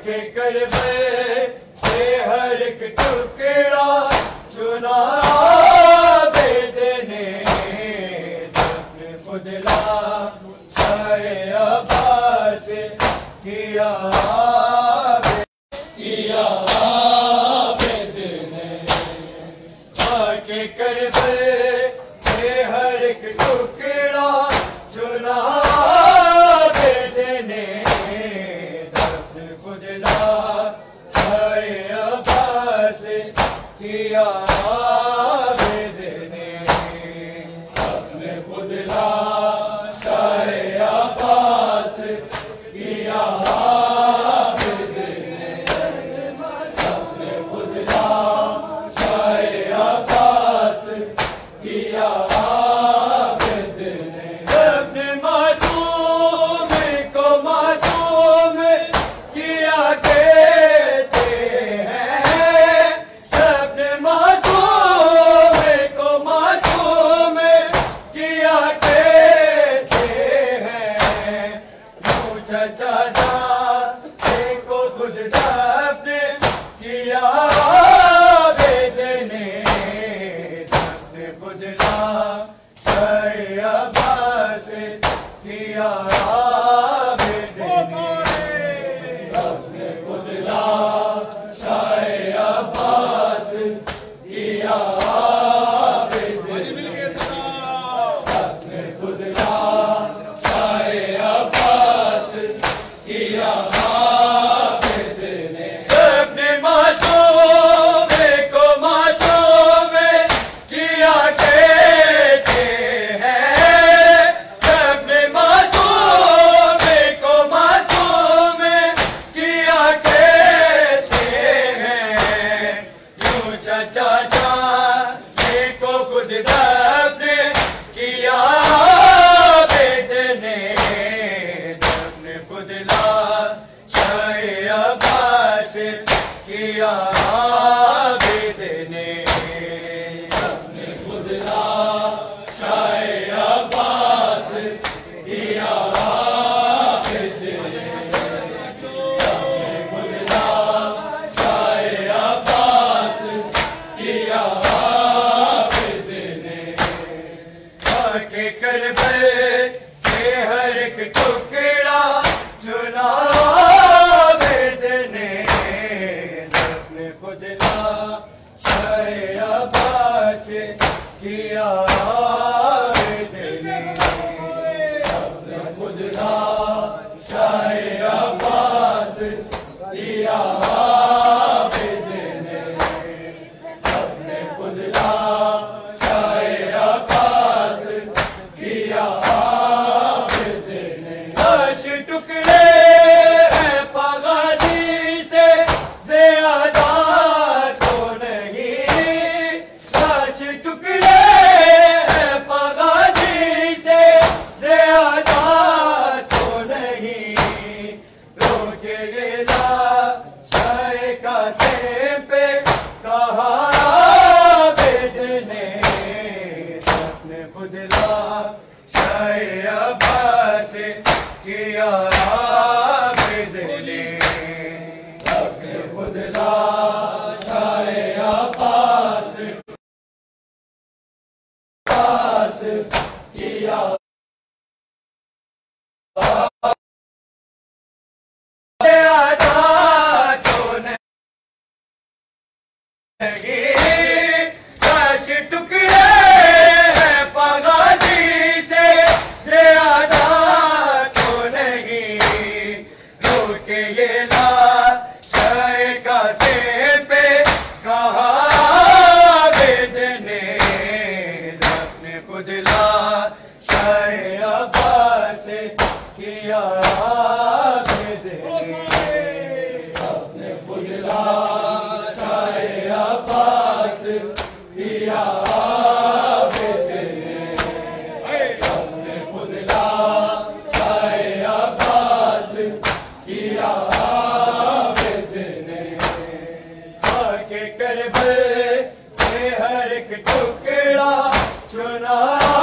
के करबे से हर एक टुकड़ा चुना बेदने दफन खुदला शाहे अब्बास किया बेदने के करबे से हर एक टुकड़ा चुना बेदने दफन खुदला शाहे अब्बास किया बेदने अपने खुदला शाहे अब्बास किया बेदने अपने खुदला शाहे अब्बास किया बेदने अपने मासूम को मासूम किया कहते हैं अपने मासूम को मासूम किया कहते हैं यूं चचा को खुद दफने किया बेदने दफने खुदला शाहे अब्बास किया बेदने दफने खुदला शाहे अब्बास किया बेदने दफने खुदला शाहे अब्बास किया बेदने अपने मासूम को मासूम किया कहते हैं अपने मासूम को मासूम किया कहते हैं यूं चचा को खुद दफने किया बेदने दफने खुदला शाहे अब्बास किया बेदने दफने खुदला शाहे अब्बास किया बेदने दफने खुदला शाहे अब्बास किया बेदने के करबे से हर एक टुकड़ा चुना बेदने दफने खुदला शाहे अब्बास किया बेदने दफने खुदला शाहे अब्बास किया बेदने दफने खुदला शाहे अब्बास किया बेदने लाश टुकड़े हैं पगाजी से ज़्यादा तो नहीं लाश टुकड़े हैं पगाजी से ज़्यादा तो नहीं रोके गिला शाहे का सेम पे कहा बेदने दफने खुदला शाहे अब्बास किया बेदने दफने खुदला शाहे अब्बास किया ज़्यादा तो नहीं लाश टुकड़े हैं पगाजी से ज़्यादा तो नहीं रोके ये ला शाहे का सेम पे कहा बेदने दफने खुदला शाहे अब्बास किया बेदने दफने खुदला शाहे अब्बास किया बेदने दफने खुदला शाहे अब्बास किया बेदने के करबे से हर एक टुकड़ा चुना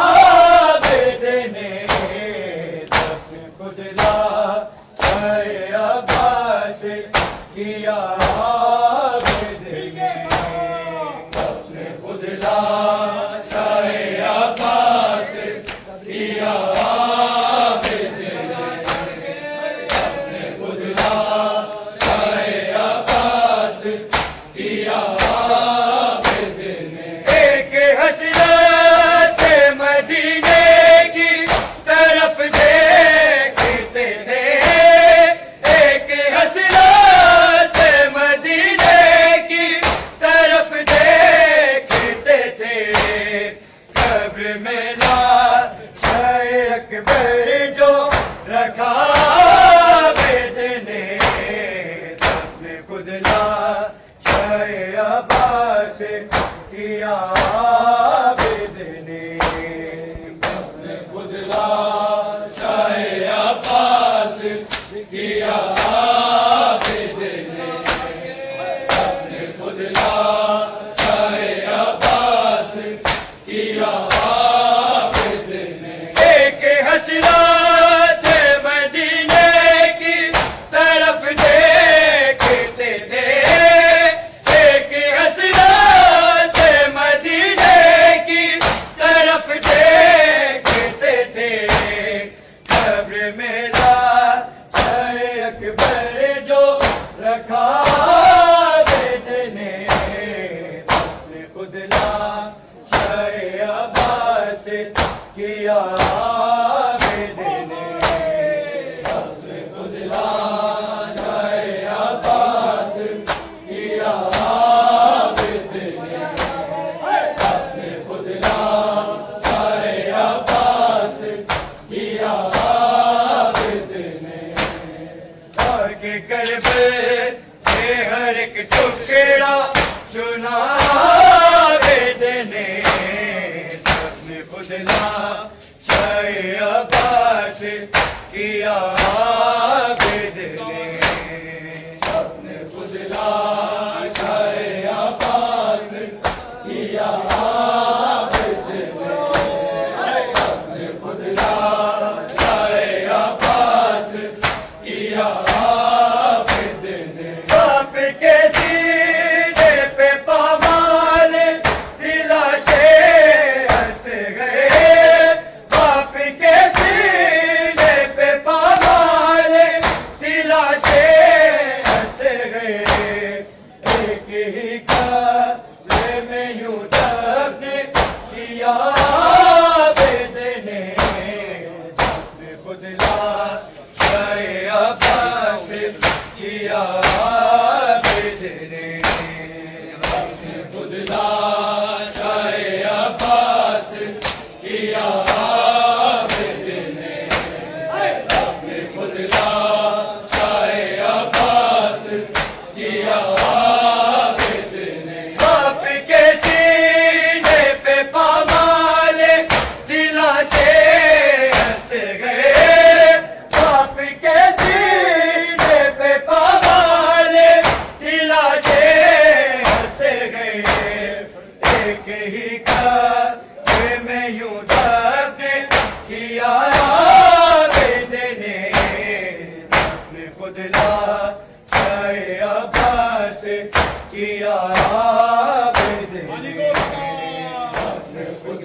बेदने दफने खुदला शाहे अब्बास किया आबिद ने, अपने खुद लाशाए अब्बास किया आबिद ने, अपने खुद लाशाए अब्बास किया आबिद ने। एक हसरत से मदीने की तरफ देखते थे, एक हसरत से मदीने की तरफ देखते थे। कब्र में लाशाए अकबर जो रखा आबिद ने, अपने खुद लाशाए अब्बास किया आबिद ने, अपने खुद लाशाए अब्बास किया आबिद ने, अपने खुद लाशाए अब्बास किया आबिद ने। एक हसरत से मदीने की तरफ देखते थे, एक हसरत से मदीने की तरफ देखते थे। कब्र में लाशाए अकबर जो रखा आबिद ने, अपने खुद लाशाए अब्बास किया आबिद ने, अपने खुद लाशाए अब्बास किया आबिद ने, अपने खुद लाशाए अब्बास किया आबिद ने। आगे करबल से हर एक टुकड़ा चुना आबिद ने, अपने खुद लाशाए अब्बास किया आबिद ने, अपने खुद लाशाए अब्बास किया आबिद ने, अपने खुद लाशाए अब्बास किया आबिद ने। बाप के सीने पे पामाल तिलाशे हंस गए, बाप के सीने पे पामाल तिलाशे हंस गए। एक ही कब्र में यूं दफन किया आबिद ने, अपने खुद लाशाए अब्बास किया आबिद ने, अपने खुद लाशाए अब्बास किया आबिद ने, अपने खुद लाशाए अब्बास किया आबिद ने। बाप के सीने पे पामाल तिलाशे हंस गए, बाप के सीने पे पामाल तिलाशे हंस गए। एक ही कब्र में यूं दफन किया आबिद ने, अपने खुद लाशाए अब्बास किया आबिद ने, अपने खुद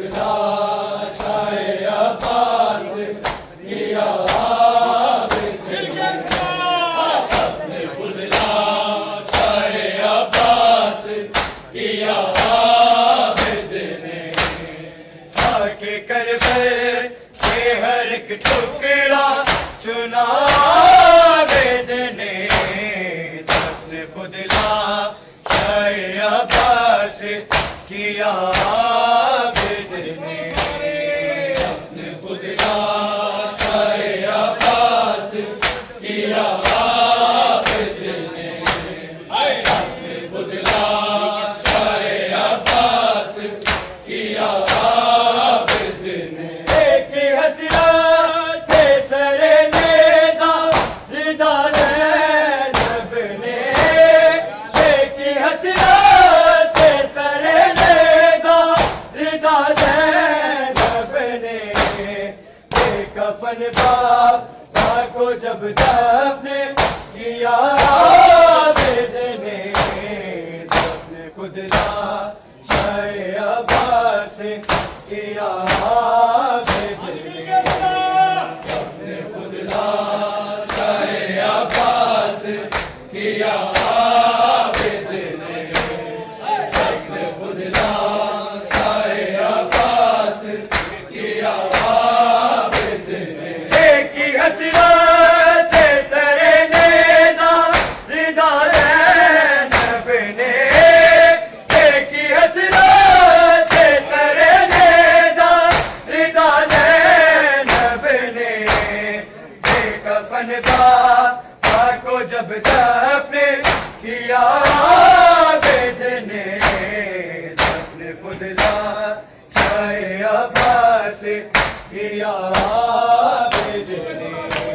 लाशाए अब्बास किया आबिद ने, अपने खुद लाशाए अब्बास किया आबिद ने। आके करबल से हर एक टुकड़ा चुना आबिद ने, अपने खुद लाशाए अब्बास किया आबिद ने, अपने खुद लाशाए अब्बास किया आबिद ने, अपने खुद लाशाए अब्बास किया आबिद ने। एक हसरत से सरे नेज़ा रिदा ज़ैनब ने, एक हसरत से सरे नेज़ा किया आबिद ने, अपने खुदला शाहे अब्बास किया आबिद ने। एक ही हसरत से सरे नेज़ा रिदा ज़ैनब ने, एक ही हसरत से सरे नेज़ा रिदा ज़ैनब ने। बेकफन बाबा को जब दफने किया आबिद ने, दफने खुदला शाहे अब्बास किया आबिद ने,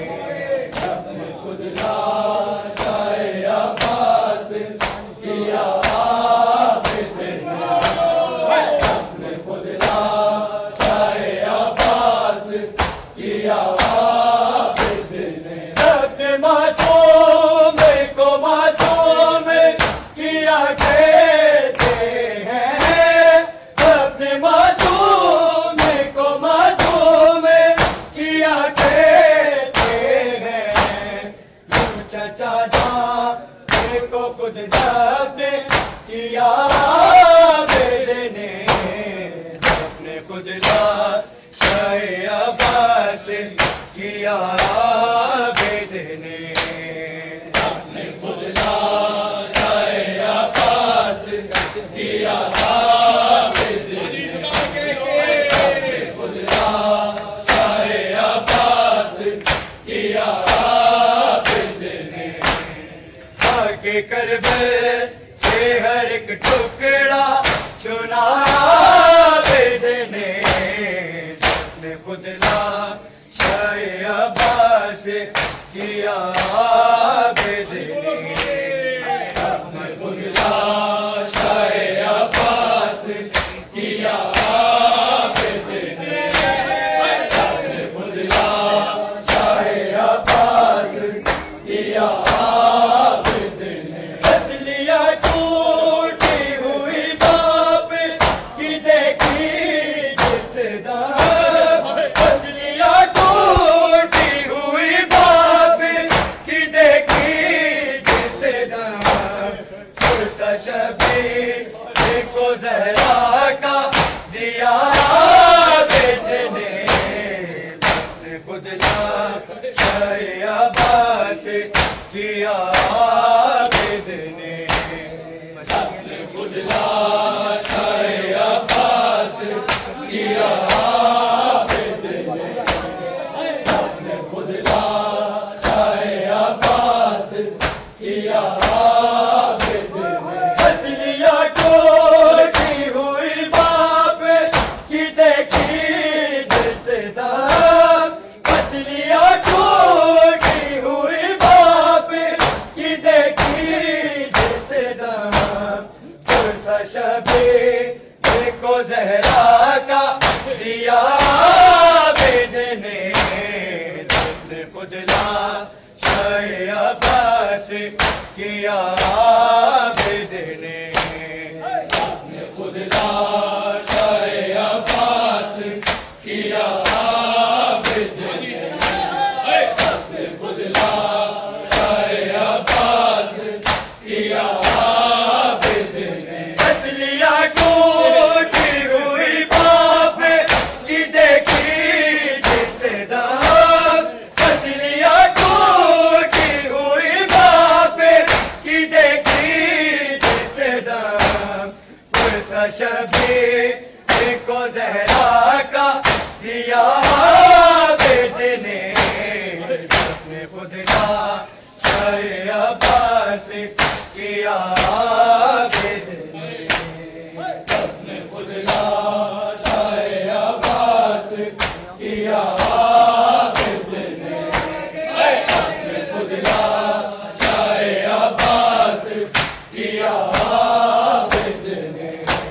दफने खुदला शाहे अब्बास किया आबिद ने, दफने खुदला शाहे अब्बास किया आबिद ने। दफने मासूम को मासूम किया कहते हैं, दफने मासूम को मासूम किया कहते हैं। यूं चचा जान को खुद दफने किया आबिद ने, दफने खुदला शाहे अब्बास किया आबिद ने, दफने खुदला शाहे अब्बास किया आबिद ने, दफने खुदला शाहे अब्बास किया आबिद ने। आगे करबल से हर एक टुकड़ा चुना आबिद ने, दफने खुदला शाहे अब्बास किया आबिद ने, दफने खुदला शाहे अब्बास किया आबिद ने, दफने खुदला शाहे अब्बास किया आबिद ने। असलिया टूटी हुई बाप की देखी जिस दाम, असलिया टूटी हुई बाप की देखी जिस दाम। पुरसा शबीर को ज़हरा का दिया आबिद ने, दफने खुदला शाहे अब्बास किया आबिद ने, दफने खुदला शाहे अब्बास किया आबिद ने, दफने खुदला शाहे अब्बास किया आबिद ने। असलिया टूटी हुई बाप की देखी जिस दाम, असलिया टूटी हुई बाप की देखी जिस दाम। पुरसा शबीर को ज़हरा का दिया आबिद ने, दफने खुदला शाहे अब्बास किया आबिद ने, दफने खुदला शाहे अब्बास किया आबिद ने, दफने खुदला शाहे अब्बास किया आबिद ने। असलिया टूटी हुई बाप की देखी जिस दाम, असलिया टूटी हुई बाप की देखी जिस दाम। पुरसा शबीर को ज़हरा का दिया आबिद ने, दफने खुदला शाहे अब्बास किया आबिद ने, दफने खुदला शाहे अब्बास किया आबिद ने, दफने खुदला शाहे अब्बास किया आबिद ने।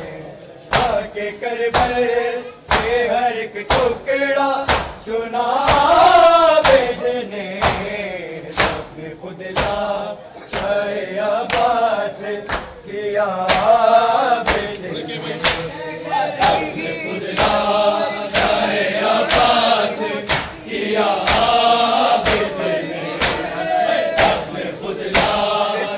आगे करबल से हर एक टुकड़ा चुना आबिद ने, दफने खुदला शाहे अब्बास किया आबिद ने, दफने खुदला शाहे अब्बास किया आबिद ने, दफने खुदला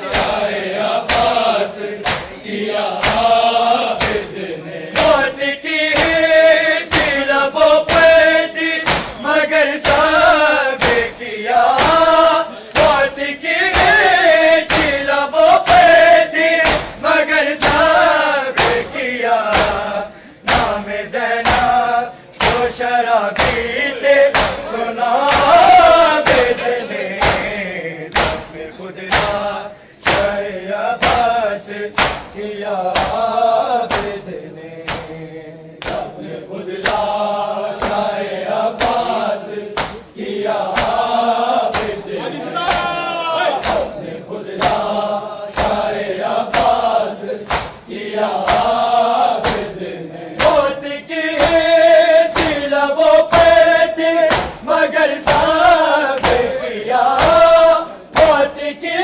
शाह अब्बास किया आबिद ने। दफ्न खुदला शाह अब्बास किया आबिद ने। दफ्न खुदला शाह अब्बास किया आबिद ने। मौत की सिलबों पे थे मगर साबिर किया। मौत की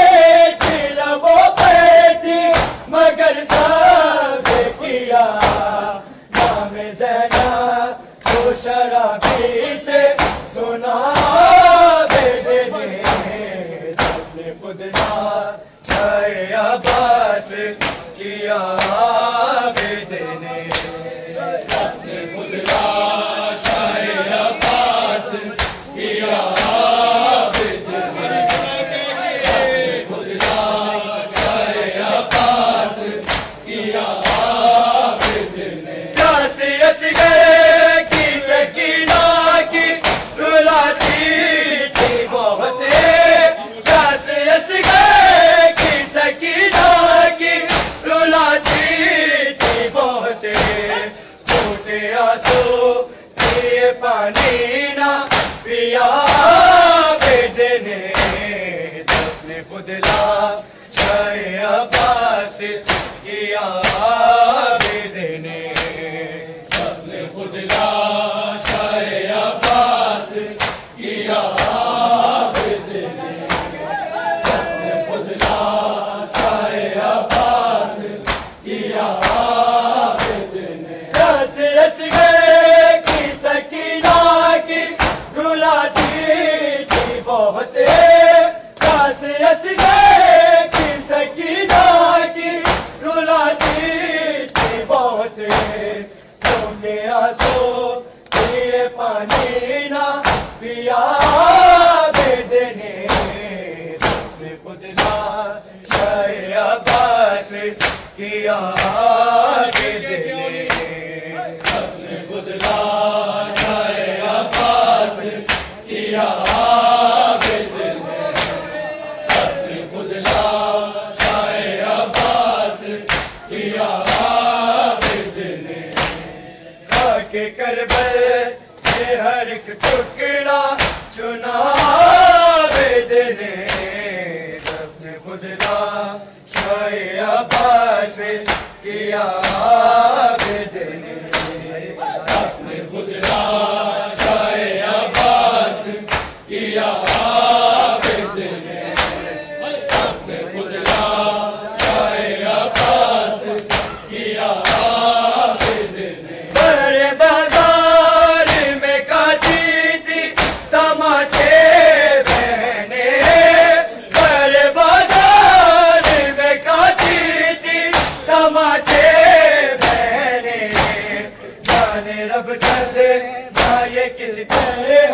सिलबों पे थी मगर साबिर किया। नाम ज़ैनब को शराबी से सुना आबिद ने। दफ्न खुदला शाह अब्बास किया आबिद ने। दफ्न खुदला शाह अब्बास किया आबिद ने। दफ्न खुदला शाह अब्बास किया आबिद ने। प्यासे असग़र की सकीना की रुलाती थी बहुत। प्यासे असग़र की सकीना की रुलाती थी बहुत। फूटे आंसू पिए पानी ना पिया आबिद ने। दफ्न खुदला शाह अब्बास किया आबिद ने। दफ्न खुदला शाह अब्बास किया आबिद ने। दफ्न खुदला शाह अब्बास किया आबिद ने। प्यासे असग़र की सकीना की रुलाती थी बहुत। प्यासे असग़र की सकीना की रुलाती थी बहुत। क्योंकि आंसू पिए पानी ना पिया आबिद ने। दफ्न खुदला शाह अब्बास किया आबिद ने। दफ्न खुदला शाह अब्बास किया आबिद ने। दफ्न खुदला शाह अब्बास किया आबिद ने। खाके करबल से हर एक टुकड़ा चुना आबिद ने। दफ्न खुदला शाह अब्बास किया आबिद ने। दफ्न खुदला शाह अब्बास किया आबिद ने। दफ्न खुदला शाह अब्बास किया आबिद ने। बड़े बाजार में काटी थी तमाचे बहने। बड़े बाजार में काटी थी तमाचे बहने। जाने रब सदे ये किस तरह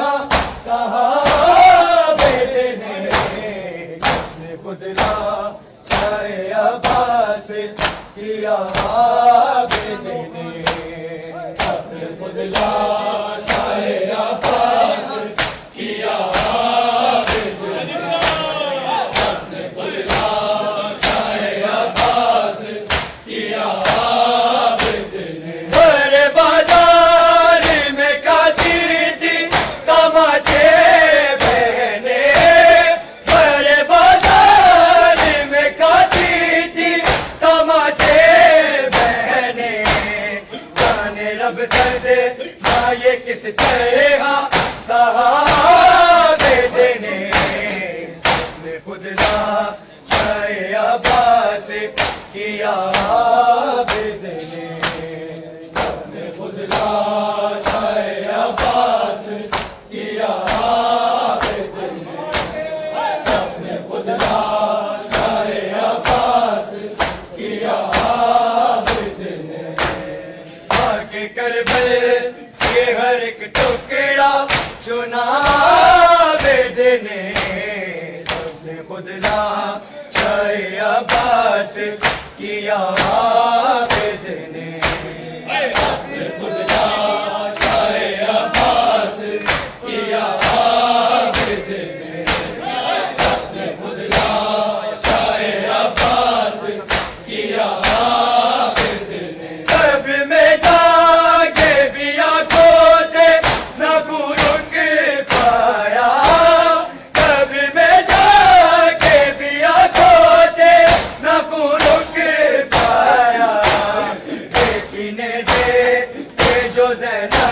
सहाबिद ने। दफ्न खुदला शाह अब्बास किया आबिद ने। दफ्न खुदला शाह अब्बास किया आबिद ने। दफ्न खुदला शाह अब्बास किया आबिद ने। बड़े बाजार में काटी थी तमाचे बहने। बड़े बाजार में काटी थी तमाचे बहने। जाने रब सदे ये किस तरह सहाबिद ने। दफ्न खुदला शाह अब्बास किया आबिद ने। दफ्न खुदला शाह अब्बास किया आबिद ने। दफ्न खुदला शाह अब्बास किया आबिद ने। आके करबल के हर एक टुकड़ा चुना आबिद ने। दफ्न खुदला शाह अब्बास किया आबिद ने। दफ्न खुदला शाह अब्बास किया आबिद ने। दफ्न खुदला जैनब